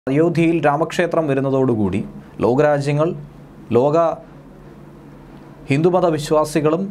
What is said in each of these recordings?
അയോധ്യയിൽ രാമക്ഷേത്രം വരുന്നതോടുകൂടി ലോകരാജ്യങ്ങൾ ലോക ഹിന്ദുമത വിശ്വാസികളും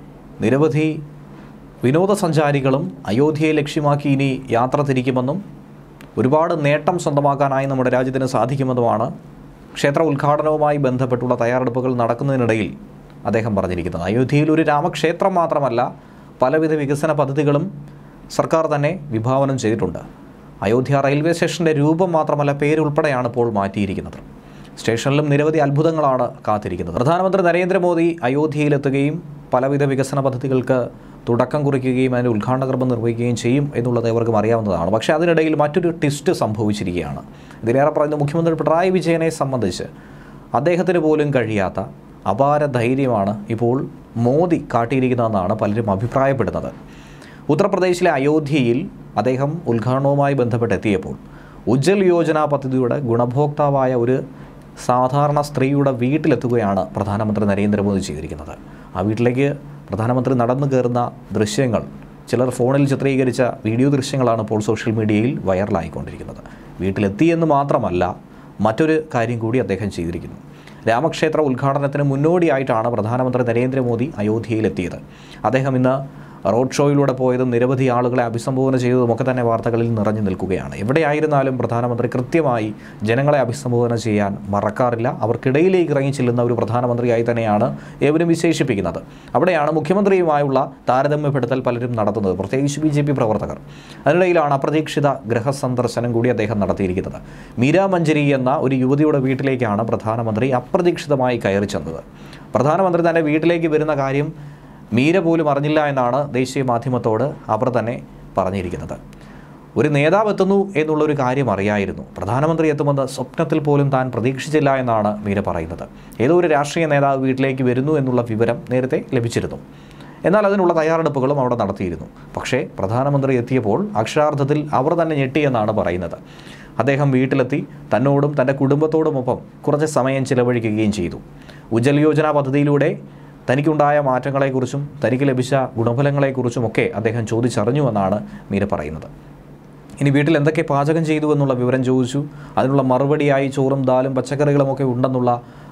നിരവധി വിനോദസഞ്ചാരികളും അയോധ്യയെ ലക്ഷ്യമാക്കി ഇനി യാത്ര തിരിക്കുമെന്നും ഒരുപാട് നേട്ടം സ്വന്തമാക്കാനായി നമ്മുടെ രാജ്യത്തിന് സാധിക്കുമെന്നുമാണ് ക്ഷേത്ര ഉദ്ഘാടനവുമായി ബന്ധപ്പെട്ടുള്ള തയ്യാറെടുപ്പുകൾ നടക്കുന്നതിനിടയിൽ അദ്ദേഹം പറഞ്ഞിരിക്കുന്നത്. അയോധ്യയിൽ ഒരു രാമക്ഷേത്രം മാത്രമല്ല, പലവിധ വികസന പദ്ധതികളും സർക്കാർ തന്നെ വിഭാവനം ചെയ്തിട്ടുണ്ട്. അയോധ്യ റെയിൽവേ സ്റ്റേഷൻ്റെ രൂപം മാത്രമല്ല, പേരുൾപ്പെടെയാണ് ഇപ്പോൾ മാറ്റിയിരിക്കുന്നത്. സ്റ്റേഷനിലും നിരവധി അത്ഭുതങ്ങളാണ് കാത്തിരിക്കുന്നത്. പ്രധാനമന്ത്രി നരേന്ദ്രമോദി അയോധ്യയിലെത്തുകയും പലവിധ വികസന പദ്ധതികൾക്ക് തുടക്കം കുറിക്കുകയും അതിൻ്റെ ഉദ്ഘാടന കർമ്മം നിർവഹിക്കുകയും ചെയ്യും എന്നുള്ളത് ഇവർക്കും അറിയാവുന്നതാണ്. പക്ഷേ അതിനിടയിൽ മറ്റൊരു ട്വിസ്റ്റ് സംഭവിച്ചിരിക്കുകയാണ്. ഇതിലേറെ പറയുന്നത് മുഖ്യമന്ത്രി പിണറായി വിജയനെ സംബന്ധിച്ച് അദ്ദേഹത്തിന് പോലും കഴിയാത്ത അപാര ധൈര്യമാണ് ഇപ്പോൾ മോദി കാട്ടിയിരിക്കുന്നതെന്നാണ് പലരും അഭിപ്രായപ്പെടുന്നത്. ഉത്തർപ്രദേശിലെ അയോധ്യയിൽ അദ്ദേഹം ഉദ്ഘാടനവുമായി ബന്ധപ്പെട്ടെത്തിയപ്പോൾ ഉജ്ജൽ യോജന പദ്ധതിയുടെ ഗുണഭോക്താവായ ഒരു സാധാരണ സ്ത്രീയുടെ വീട്ടിലെത്തുകയാണ് പ്രധാനമന്ത്രി നരേന്ദ്രമോദി ചെയ്തിരിക്കുന്നത്. ആ വീട്ടിലേക്ക് പ്രധാനമന്ത്രി നടന്നു കയറുന്ന ദൃശ്യങ്ങൾ ചിലർ ഫോണിൽ ചിത്രീകരിച്ച വീഡിയോ ദൃശ്യങ്ങളാണ് ഇപ്പോൾ സോഷ്യൽ മീഡിയയിൽ വൈറലായിക്കൊണ്ടിരിക്കുന്നത്. വീട്ടിലെത്തിയെന്ന് മാത്രമല്ല, മറ്റൊരു കാര്യം കൂടി അദ്ദേഹം ചെയ്തിരിക്കുന്നു. രാമക്ഷേത്ര ഉദ്ഘാടനത്തിന് മുന്നോടിയായിട്ടാണ് പ്രധാനമന്ത്രി നരേന്ദ്രമോദി അയോധ്യയിലെത്തിയത്. അദ്ദേഹം ഇന്ന് റോഡ് ഷോയിലൂടെ പോയതും നിരവധി ആളുകളെ അഭിസംബോധന ചെയ്തതുമൊക്കെ തന്നെ വാർത്തകളിൽ നിറഞ്ഞു നിൽക്കുകയാണ്. എവിടെയായിരുന്നാലും പ്രധാനമന്ത്രി കൃത്യമായി ജനങ്ങളെ അഭിസംബോധന ചെയ്യാൻ മറക്കാറില്ല. അവർക്കിടയിലേക്ക് ഇറങ്ങി ചെല്ലുന്ന ഒരു പ്രധാനമന്ത്രിയായി തന്നെയാണ് ഏവരും വിശേഷിപ്പിക്കുന്നത്. അവിടെയാണ് മുഖ്യമന്ത്രിയുമായുള്ള താരതമ്യപ്പെടുത്തൽ പലരും നടത്തുന്നത്, പ്രത്യേകിച്ച് BJP പ്രവർത്തകർ. അതിനിടയിലാണ് അപ്രതീക്ഷിത ഗൃഹസന്ദർശനം കൂടി അദ്ദേഹം നടത്തിയിരിക്കുന്നത്. മീര മഞ്ജരി എന്ന ഒരു യുവതിയുടെ വീട്ടിലേക്കാണ് പ്രധാനമന്ത്രി അപ്രതീക്ഷിതമായി കയറി ചെന്നത്. പ്രധാനമന്ത്രി തൻ്റെ വീട്ടിലേക്ക് വരുന്ന കാര്യം മീര പോലും അറിഞ്ഞില്ല എന്നാണ് ദേശീയ മാധ്യമത്തോട് അവർ തന്നെ പറഞ്ഞിരിക്കുന്നത്. ഒരു നേതാവ് എത്തുന്നു എന്നുള്ളൊരു കാര്യം അറിയായിരുന്നു. പ്രധാനമന്ത്രി എത്തുമെന്ന് സ്വപ്നത്തിൽ പോലും താൻ പ്രതീക്ഷിച്ചില്ല എന്നാണ് മീര പറയുന്നത്. ഏതോ ഒരു രാഷ്ട്രീയ നേതാവ് വീട്ടിലേക്ക് വരുന്നു എന്നുള്ള വിവരം നേരത്തെ ലഭിച്ചിരുന്നു. എന്നാൽ അതിനുള്ള തയ്യാറെടുപ്പുകളും അവിടെ നടത്തിയിരുന്നു. പക്ഷേ പ്രധാനമന്ത്രി എത്തിയപ്പോൾ അക്ഷരാർത്ഥത്തിൽ അവർ തന്നെ ഞെട്ടിയെന്നാണ് പറയുന്നത്. അദ്ദേഹം വീട്ടിലെത്തി തന്നോടും തൻ്റെ കുടുംബത്തോടുമൊപ്പം കുറച്ച് സമയം ചിലവഴിക്കുകയും ചെയ്തു. ഉജ്ജൽ യോജന പദ്ധതിയിലൂടെ തനിക്കുണ്ടായ മാറ്റങ്ങളെക്കുറിച്ചും തനിക്ക് ലഭിച്ച ഗുണഫലങ്ങളെക്കുറിച്ചുമൊക്കെ അദ്ദേഹം ചോദിച്ചറിഞ്ഞുവെന്നാണ് മീര പറയുന്നത്. ഇനി വീട്ടിൽ എന്തൊക്കെ പാചകം ചെയ്തു എന്നുള്ള വിവരം ചോദിച്ചു. അതിനുള്ള മറുപടിയായി ചോറും ദാലും പച്ചക്കറികളുമൊക്കെ ഉണ്ടെന്നുള്ള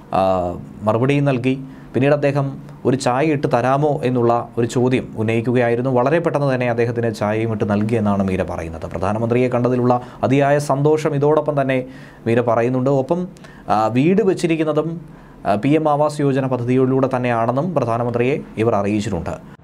മറുപടിയും നൽകി. പിന്നീട് അദ്ദേഹം ഒരു ചായ ഇട്ട് തരാമോ എന്നുള്ള ഒരു ചോദ്യം ഉന്നയിക്കുകയായിരുന്നു. വളരെ പെട്ടെന്ന് തന്നെ അദ്ദേഹത്തിന് ചായയും ഇട്ട് നൽകിയെന്നാണ് മീര പറയുന്നത്. പ്രധാനമന്ത്രിയെ കണ്ടതിലുള്ള അതിയായ സന്തോഷം ഇതോടൊപ്പം തന്നെ മീര പറയുന്നുണ്ട്. ഒപ്പം വീട് വെച്ചിരിക്കുന്നതും PM ആവാസ് യോജന പദ്ധതിയിലൂടെ തന്നെയാണെന്നും പ്രധാനമന്ത്രിയെ ഇവർ അറിയിച്ചിട്ടുണ്ട്.